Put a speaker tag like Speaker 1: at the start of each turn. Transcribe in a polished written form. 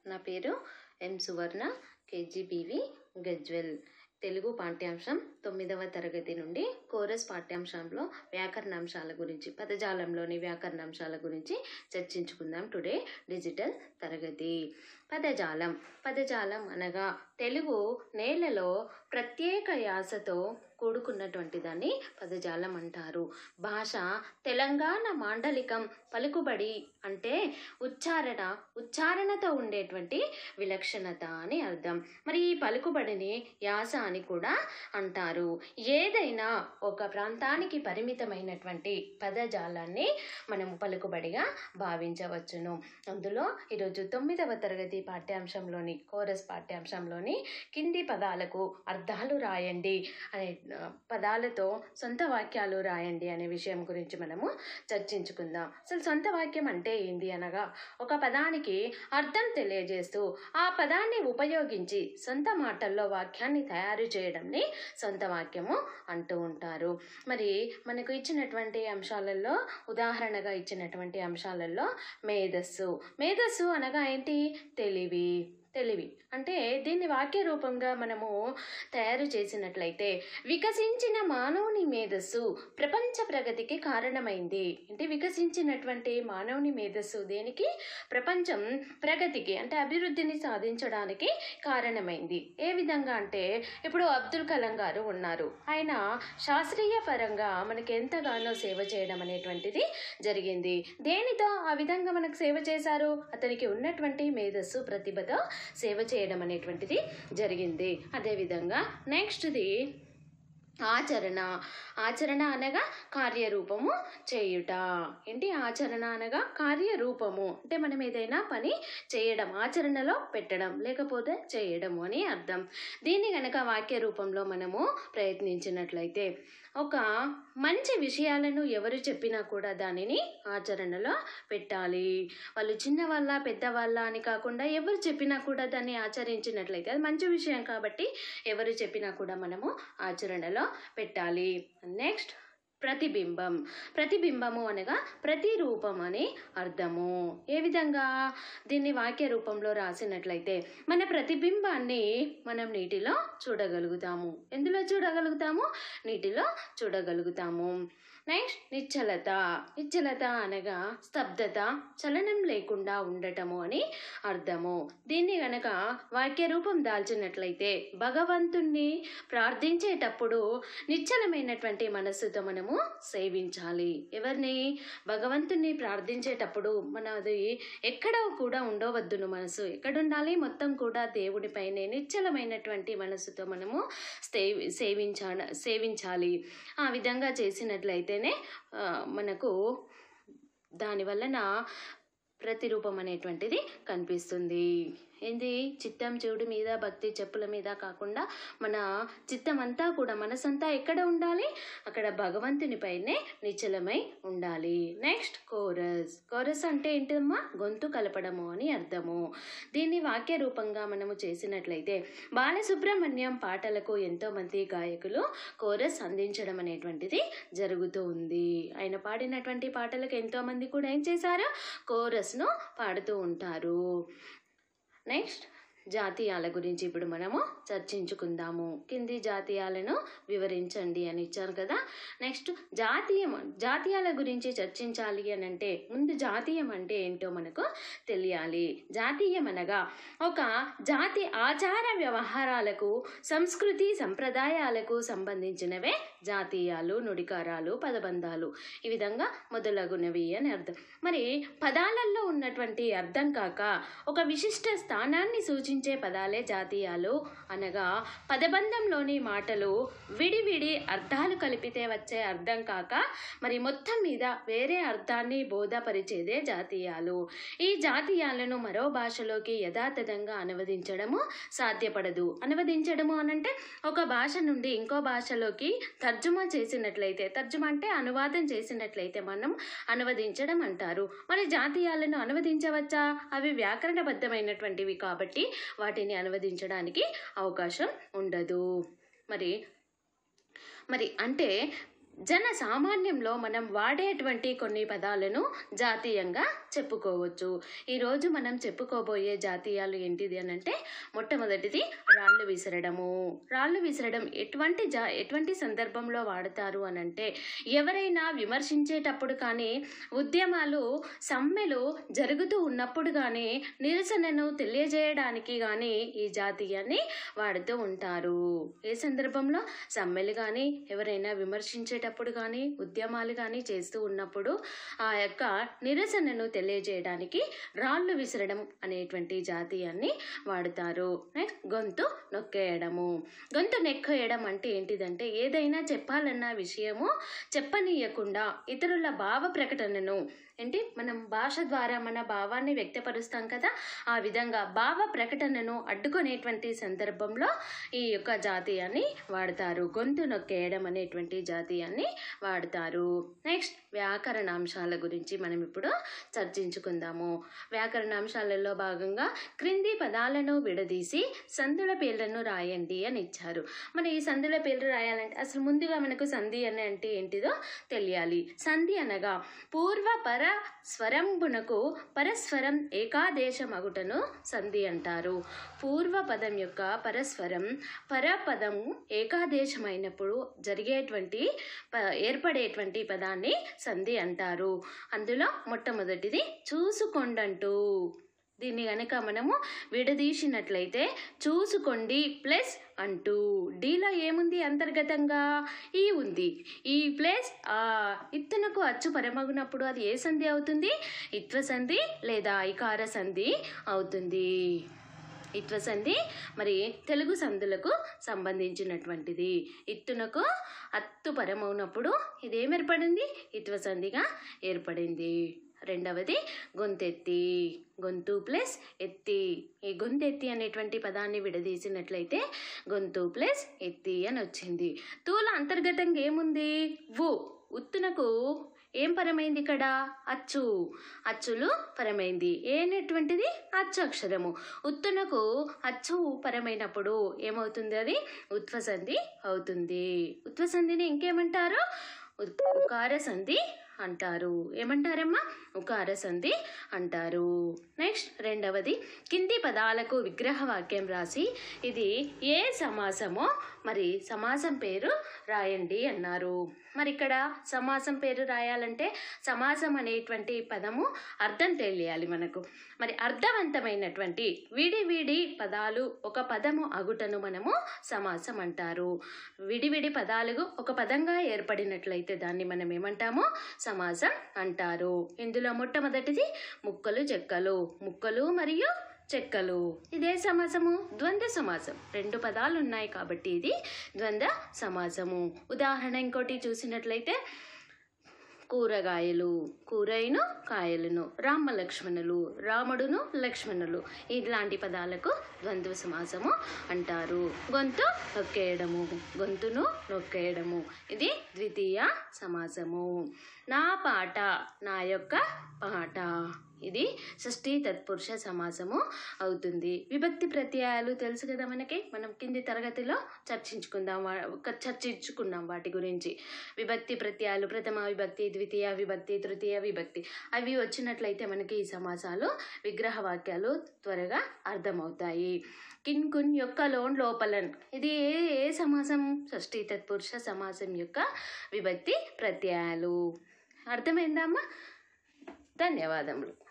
Speaker 1: నా పేరు M Suvarna, KGBV Gajwel. Telugu పాఠ్యాంశం 9వ తరగతి నుండి కోరస్ పాఠ్యాంశంలో వ్యాకరణాంశాల గురించి, పదజాలంలోని వ్యాకరణాంశాల గురించి చర్చించుకుందాం. టుడే డిజిటల్ తరగతి. పదజాలం అనగా తెలుగు నేలలో ప్రత్యేక యాసతో కూడుకున్నటువంటి దాన్ని పదజాలం అంటారు. భాష తెలంగాణ మాండలికం పలుకుబడి అంటే ఉచ్చారణతో ఉండేటువంటి విలక్షణత అని అర్థం. మరి ఈ పలుకుబడిని యాస అని కూడా అంటారు. ఏదైనా ఒక ప్రాంతానికి పరిమితమైనటువంటి పదజాలాన్ని మనము పలుకుబడిగా భావించవచ్చును. అందులో ఈరోజు 9వ తరగతి పాఠ్యాంశంలోని కోరస్ పాఠ్యాంశంలోని కింది పదాలకు అర్థాలు రాయండి అనే పదాలతో సొంత వాక్యాలు రాయండి అనే విషయం గురించి మనము చర్చించుకుందాం. అసలు సొంత వాక్యం అంటే ఏంటి అనగా, ఒక పదానికి అర్థం తెలియజేస్తూ ఆ పదాన్ని ఉపయోగించి సొంత మాటల్లో వాక్యాన్ని తయారు చేయడంని సొంత వాక్యము అంటూ ఉంటారు. మరి మనకు ఇచ్చినటువంటి అంశాలలో, ఉదాహరణగా ఇచ్చినటువంటి అంశాలలో మేధస్సు అనగా ఏంటి? తెలివి అంటే దీన్ని వాక్య రూపంగా మనము తయారు చేసినట్లయితే, వికసించిన మానవుని మేధస్సు ప్రపంచ ప్రగతికి కారణమైంది. అంటే వికసించినటువంటి మానవుని మేధస్సు దేనికి? ప్రపంచం ప్రగతికి అంటే అభివృద్ధిని సాధించడానికి కారణమైంది. ఏ విధంగా అంటే, ఇప్పుడు అబ్దుల్ కలాం గారు ఉన్నారు. ఆయన శాస్త్రీయ పరంగా మనకి ఎంతగానో సేవ చేయడం అనేటువంటిది జరిగింది. దేనితో ఆ విధంగా మనకు సేవ చేశారు? అతనికి ఉన్నటువంటి మేధస్సు, ప్రతిభతో సేవ చేయడం అనేటువంటిది జరిగింది. అదేవిధంగా నెక్స్ట్ది ఆచరణ అనగా కార్యరూపము చేయుట. ఏంటి ఆచరణ అనగా? కార్యరూపము అంటే మనం ఏదైనా పని చేయడం, ఆచరణలో పెట్టడం, లేకపోతే చేయడము అని అర్థం. దీన్ని గనక వాక్య రూపంలో మనము ప్రయత్నించినట్లయితే, ఒక మంచి విషయాలను ఎవరు చెప్పినా కూడా దానిని ఆచరణలో పెట్టాలి. వాళ్ళు చిన్నవాళ్ళ పెద్దవాళ్ళ అని కాకుండా ఎవరు చెప్పినా కూడా దాన్ని ఆచరించినట్లయితే అది మంచి విషయం కాబట్టి ఎవరు చెప్పినా కూడా మనము ఆచరణలో పెట్టాలి. నెక్స్ట్ ప్రతిబింబము అనగా ప్రతిరూపం అని అర్థము. ఏ విధంగా? దీన్ని వాక్య రూపంలో రాసినట్లయితే మన ప్రతిబింబాన్ని మనం నీటిలో చూడగలుగుతాము. ఎందులో చూడగలుగుతాము? నీటిలో చూడగలుగుతాము. నెక్స్ట్ నిశ్చలత అనగా స్తబ్దత, చలనం లేకుండా ఉండటము అని అర్థము. దీన్ని గనక వాక్య రూపం దాల్చినట్లయితే, భగవంతుణ్ణి ప్రార్థించేటప్పుడు నిశ్చలమైనటువంటి మనస్సుతో మనము సేవించాలి. ఎవరిని? భగవంతుణ్ణి ప్రార్థించేటప్పుడు మనది ఎక్కడ కూడా ఉండవద్దును. మనసు ఎక్కడుండాలి? మొత్తం కూడా దేవుడిపైనే నిశ్చలమైనటువంటి మనస్సుతో మనము సేవించాలి. ఆ విధంగా చేసినట్లయితేనే మనకు దాని వలన ప్రతిరూపం అనేటువంటిది కనిపిస్తుంది. ఏంది? చిత్తం చెవుడి మీద, భక్తి చెప్పుల మీద కాకుండా మన చిత్తం అంతా కూడా, మనసంతా ఎక్కడ ఉండాలి? అక్కడ భగవంతుని పైనే నిశ్చలమై ఉండాలి. నెక్స్ట్ కోరస్ అంటే ఏంటమ్మా? గొంతు కలపడము అని అర్థము. దీన్ని వాక్య రూపంగా మనము చేసినట్లయితే, బాలసుబ్రహ్మణ్యం పాటలకు ఎంతోమంది గాయకులు కోరస్ అందించడం అనేటువంటిది జరుగుతూ ఉంది. ఆయన పాడినటువంటి పాటలకు ఎంతోమంది కూడా ఏం చేశారు? కోరస్ను పాడుతూ ఉంటారు. నెక్స్ట్ జాతీయాల గురించి ఇప్పుడు మనము చర్చించుకుందాము. కింది జాతీయాలను వివరించండి అని ఇచ్చారు కదా. నెక్స్ట్ జాతీయాల గురించి చర్చించాలి అని అంటే, ముందు జాతీయం అంటే ఏంటో మనకు తెలియాలి. జాతీయం అనగా ఒక జాతి ఆచార వ్యవహారాలకు, సంస్కృతి సంప్రదాయాలకు సంబంధించినవే జాతీయాలు, నుడికారాలు, పదబంధాలు, ఈ విధంగా మొదలగునవి అని అర్థం. మరి పదాలలో ఉన్నటువంటి అర్థం కాక ఒక విశిష్ట స్థానాన్ని సూచించే పదాలే జాతీయాలు అనగా, పదబంధంలోని మాటలు విడివిడి అర్థాలు కలిపితే వచ్చే అర్థం కాక మరి మొత్తం మీద వేరే అర్థాన్ని బోధపరిచేదే జాతీయాలు. ఈ జాతీయాలను మరో భాషలోకి యథాతథంగా అనువదించడము సాధ్యపడదు. అనువదించడము అనంటే ఒక భాష నుండి ఇంకో భాషలోకి తర్జుమా చేసినట్లయితే, తర్జుమా అంటే అనువాదం చేసినట్లయితే మనం అనువదించడం అంటారు. మరి జాతీయాలను అనువదించవచ్చా? అవి వ్యాకరణబద్ధమైనటువంటివి కాబట్టి వాటిని అనువదించడానికి అవకాశం ఉండదు. మరి అంటే జన సామాన్యంలో మనం వాడేటువంటి కొన్ని పదాలను జాతీయంగా చెప్పుకోవచ్చు. ఈరోజు మనం చెప్పుకోబోయే జాతీయాలు ఏంటిది అని అంటే, మొట్టమొదటిది రాళ్ళు విసరడము. రాళ్ళు విసరడం ఎటువంటి సందర్భంలో వాడతారు అని అంటే, ఎవరైనా విమర్శించేటప్పుడు కానీ, ఉద్యమాలు సమ్మెలు జరుగుతూ ఉన్నప్పుడు కానీ, నిరసనను తెలియజేయడానికి కానీ ఈ జాతీయాన్ని వాడుతూ ఉంటారు. ఏ సందర్భంలో? సమ్మెలు కానీ, ఎవరైనా విమర్శించేటప్పుడు కానీ, ఉద్యమాలు కానీ చేస్తూ ఉన్నప్పుడు ఆ యొక్క నిరసనను తెలియజేయడానికి రాళ్ళు విసరడం అనేటువంటి జాతీయాన్ని వాడుతారు. నెక్స్ట్ గొంతు నొక్కేయడము. గొంతు నొక్కేయడం అంటే ఏంటిదంటే, ఏదైనా చెప్పాలన్న విషయము చెప్పనీయకుండా ఇతరుల భావ ప్రకటనను మనం భాష ద్వారా మన భావాన్ని వ్యక్తపరుస్తాం కదా, ఆ విధంగా భావ ప్రకటనను అడ్డుకునేటువంటి సందర్భంలో ఈ యొక్క జాతీయాన్ని వాడతారు. గొంతు నొక్కేయడం అనేటువంటి జాతీయాన్ని వాడతారు. నెక్స్ట్ వ్యాకరణాంశాల గురించి మనం ఇప్పుడు చర్చించుకుందాము. వ్యాకరణాంశాలలో భాగంగా క్రింది పదాలను విడదీసి సందుల పేర్లను రాయండి అని ఇచ్చారు. మరి ఈ సందుల పేర్లు రాయాలంటే అసలు ముందుగా మనకు సంధి అని అంటే ఏంటిదో తెలియాలి. సంధి అనగా పూర్వ పర స్వరంబునకు పరస్వరం ఏకాదేశమగుటను సంధి అంటారు. పూర్వ పదం యొక్క పరస్వరం పరపదం ఏకాదేశమైనప్పుడు ఏర్పడేటువంటి పదాన్ని సంధి అంటారు. అందులో మొట్టమొదటిది చూసుకొండంటూ. దీన్ని కనుక మనము విడదీసినట్లయితే చూసుకోండి ప్లస్ అంటూ. డీలో ఏముంది అంతర్గతంగా? ఈ ఉంది. ఈ ప్లస్ ఇత్తునకు అచ్చు పరమగునప్పుడు అది ఏ సంధి అవుతుంది? ఇత్వ సంధి లేదా ఐకార సంధి అవుతుంది. ఇత్వ సంధి మరి తెలుగు సంధులకు సంబంధించినటువంటిది. ఇత్తునకు అత్తు పరమవునప్పుడు ఇదేం ఏర్పడింది? ఇత్వ సంధిగా ఏర్పడింది. రెండవది గొంతెత్తి. గొంతు ప్లస్ ఎత్తి. ఈ గొంతెత్తి అనేటువంటి పదాన్ని విడదీసినట్లయితే గొంతు ప్లస్ ఎత్తి అని వచ్చింది. తూల అంతర్గతంగా ఏముంది? వు. ఉత్తునకు ఏం పరమైంది ఇక్కడ? అచ్చు. అచ్చులు పరమైంది. ఏనటువంటిది? అచ్చు అక్షరము. ఉత్తునకు అచ్చు పరమైనప్పుడు ఏమవుతుంది? అది ఉత్వ సంధి అవుతుంది. ఉత్వ సంధిని ఇంకేమంటారు? ఉకార సంధి అంటారు. ఏమంటారమ్మా? ఉకార సంధి అంటారు. నెక్స్ట్ రెండవది కింది పదాలకు విగ్రహ వాక్యం రాసి ఇది ఏ సమాసమో మరి సమాసం పేరు రాయండి అన్నారు. మరి ఇక్కడ సమాసం పేరు రాయాలంటే సమాసం అనేటువంటి పదము అర్థం తెలియాలి మనకు. మరి అర్థవంతమైనటువంటి విడివిడి పదాలు ఒక పదము అగుటను మనము సమాసం అంటారు. విడివిడి పదాలు ఒక పదంగా ఏర్పడినట్లయితే దాన్ని మనం ఏమంటాము? సమాసం అంటారు. ఇందులో మొట్టమొదటిది ముక్కలు చెక్కలు. ముక్కలు మరియు చెక్కలు. ఇదే సమాసము? ద్వంద్వ సమాసం. రెండు పదాలు ఉన్నాయి కాబట్టి ఇది ద్వంద్వ సమాసము. ఉదాహరణ ఇంకోటి చూసినట్లయితే కూరగాయలు, కూరయిను కాయలను, రామ లక్ష్మణులు, రాముడును లక్ష్మణులు, ఇలాంటి పదాలకు ద్వంద్వ సమాసము అంటారు. గొంతు నొక్కేయడము. గొంతును నొక్కేయడము ఇది ద్వితీయ సమాసము. నా పాట. నా యొక్క పాట ఇది షష్ఠీ తత్పురుష సమాసము అవుతుంది. విభక్తి ప్రత్యయాలు తెలుసు కదా మనకి. మనం కింది తరగతిలో చర్చించుకున్నాం వాటి గురించి. విభక్తి ప్రత్యయాలు ప్రథమ విభక్తి, ద్వితీయ విభక్తి, తృతీయ విభక్తి అవి వచ్చినట్లయితే మనకి ఈ సమాసాలు విగ్రహ వాక్యాలు త్వరగా అర్థమవుతాయి. కిన్ కున్ యొక్క లోన్ లోపలన్ ఇది ఏ సమాసం? షష్ఠీ తత్పురుష సమాసం యొక్క విభక్తి ప్రత్యయాలు. అర్థమైందా అమ్మా? ధన్యవాదములు.